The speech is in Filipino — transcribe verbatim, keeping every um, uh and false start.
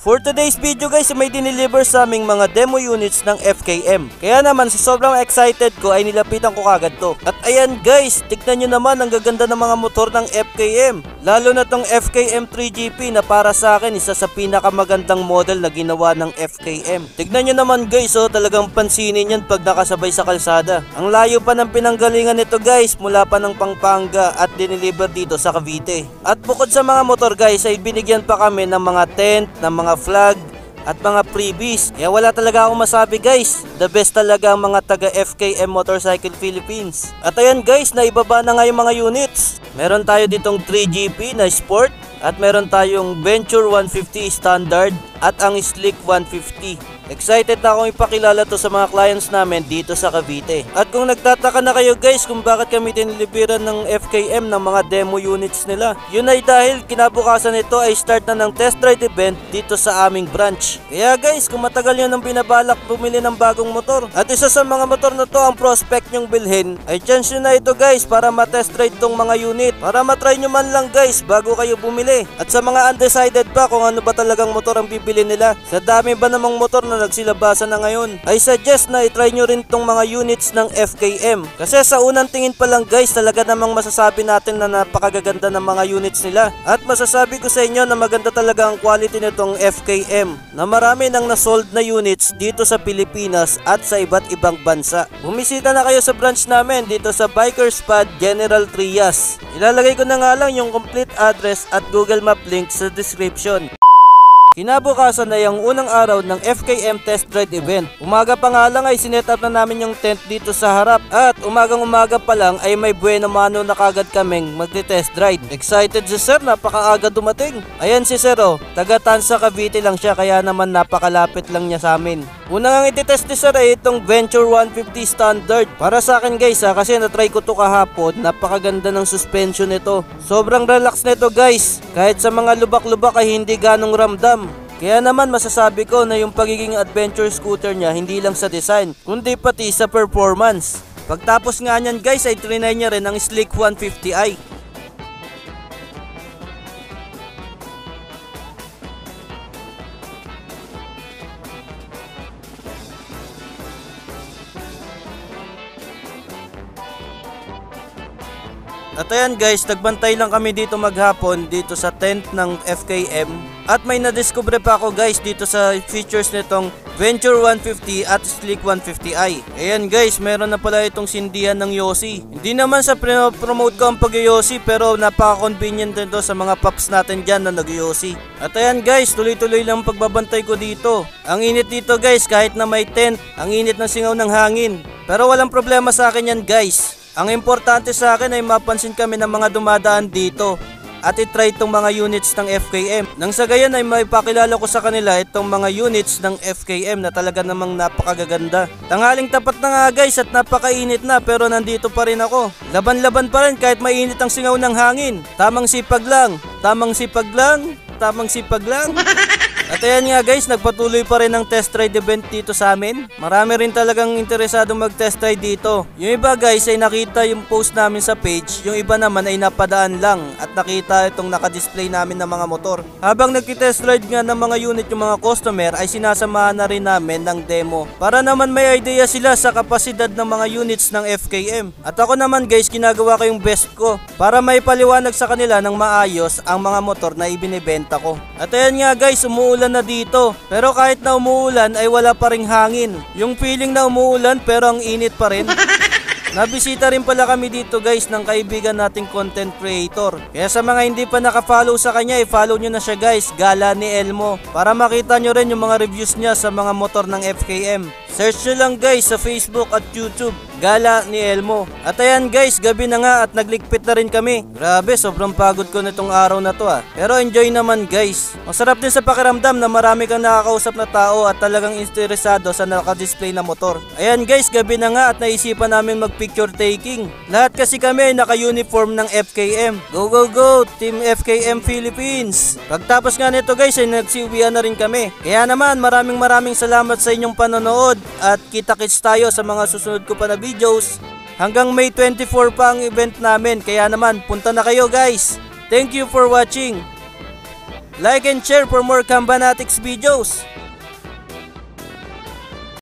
For today's video guys, may dineliver sa aming mga demo units ng F K M. Kaya naman sa sobrang excited ko ay nilapitan ko kagad to. At ayan guys, tignan nyo naman ang gaganda ng mga motor ng F K M. Lalo na tong F K M three G P na para sa akin isa sa pinakamagandang model na ginawa ng F K M. Tignan nyo naman guys, oh, talagang pansinin yan pag nakasabay sa kalsada. Ang layo pa ng pinanggalingan nito guys, mula pa ng Pampanga at dineliver dito sa Cavite. At bukod sa mga motor guys, ay binigyan pa kami ng mga tent, ng mga flag at mga freebies. Kaya wala talaga akong masabi guys, the best talaga ang mga taga F K M Motorcycle Philippines. At ayan guys, naibaba na nga yung mga units. Meron tayo ditong three G P na sport at meron tayong Venture one fifty standard at ang Slick one fifty. Excited na akong ipakilala to sa mga clients namin dito sa Cavite. At kung nagtataka na kayo guys kung bakit kami tinilibiran ng F K M ng mga demo units nila, yun ay dahil kinabukasan nito ay start na ng test ride event dito sa aming branch. Kaya guys, kung matagal nyo nang binabalak bumili ng bagong motor at isa sa mga motor na to ang prospect nyong bilhin, ay chance nyo na ito guys para matest ride tong mga unit, para matry nyo man lang guys bago kayo bumili. At sa mga undecided pa kung ano ba talagang motor ang bibili nila, sa dami ba namang motor na nagsilabasan na ngayon, ay suggest na itry nyo rin tong mga units ng F K M. Kasi sa unang tingin pa lang guys, talaga namang masasabi natin na napakagaganda ng mga units nila. At masasabi ko sa inyo na maganda talaga ang quality nitong F K M, na marami nang nasold na units dito sa Pilipinas at sa iba't ibang bansa. Bumisita na kayo sa branch namin dito sa Bikers Pad, General Trias. Ilalagay ko na nga lang yung complete address at Google Map link sa description. Kinabukasan na yung unang araw ng F K M test ride event. Umaga pa nga lang ay sinet up na namin yung tent dito sa harap. At umagang umaga pa lang ay may buena mano na kagad kaming magte-test ride. Excited si sir, napakaaga dumating. Ayan si sir, oh, taga Tansa Cavite lang siya, kaya naman napakalapit lang niya sa amin. Una nga ititest ni sir ay itong Venture one fifty standard. Para sa akin guys ha, kasi natry ko to kahapon, napakaganda ng suspension nito. Sobrang relax nito guys, kahit sa mga lubak-lubak ay hindi ganong ramdam. Kaya naman masasabi ko na yung pagiging adventure scooter niya hindi lang sa design, kundi pati sa performance. Pagtapos nga niyan guys ay trinay niya rin ang Slick one fifty i. At ayan guys, nagbantay lang kami dito maghapon dito sa tent ng F K M. At may nadiskubre pa ako guys dito sa features nitong Venture one fifty at Slick one fifty i. Ayan guys, meron na pala itong sindihan ng Yossi. Hindi naman sa promote ko ang pag-Yossi, pero napaka-convenient nito sa mga paps natin dyan na nag-Yossi. At ayan guys, tuloy-tuloy lang pagbabantay ko dito. Ang init dito guys, kahit na may tent, ang init ng singaw ng hangin. Pero walang problema sa akin yan guys. Ang importante sa akin ay mapansin kami ng mga dumadaan dito at itry itong mga units ng F K M. Nang sa gayon ay maipakilala ko sa kanila itong mga units ng F K M na talaga namang napakagaganda. Tanghaling tapat na nga guys at napakainit na, pero nandito pa rin ako. Laban-laban pa rin kahit mainit ang singaw ng hangin. Tamang sipag lang, tamang sipag lang, tamang sipag lang. At ayan nga guys, nagpatuloy pa rin ang test ride event dito sa amin. Marami rin talagang interesadong mag-test ride dito. Yung iba guys ay nakita yung post namin sa page, yung iba naman ay napadaan lang at nakita itong nakadisplay namin ng mga motor. Habang nagki-test ride nga ng mga unit yung mga customer, ay sinasamahan na rin namin ng demo para naman may idea sila sa kapasidad ng mga units ng F K M. At ako naman guys, ginagawa ko yung best ko para may paliwanag sa kanila ng maayos ang mga motor na ibinibenta ko. At ayan nga guys, umuulan na dito, pero kahit na umuulan ay wala pa ring hangin. Yung feeling na umuulan pero ang init pa rin. Nabisita rin pala kami dito guys ng kaibigan nating content creator. Kaya sa mga hindi pa nakafollow sa kanya, i-follow nyo na siya guys, Gala ni Elmo, para makita nyo rin yung mga reviews niya sa mga motor ng F K M. Search nyo lang guys sa Facebook at YouTube, Gala ni Elmo. At ayan guys, gabi na nga at nagligpit na rin kami. Grabe, sobrang pagod ko nitong araw na to ah. Pero enjoy naman guys. Masarap din sa pakiramdam na marami kang nakakausap na tao at talagang interesado sa nakadisplay na motor. Ayan guys, gabi na nga at naisipan namin mag-picture taking. Lahat kasi kami naka-uniform ng F K M. Go go go, Team F K M Philippines. Pagtapos nga nito guys ay nagsiuwian na rin kami. Kaya naman maraming maraming salamat sa inyong panonood at kita-kits tayo sa mga susunod ko pa na videos. Hanggang May twenty-four pa ang event namin, kaya naman punta na kayo guys. Thank you for watching. Like and share for more Kambanatics videos.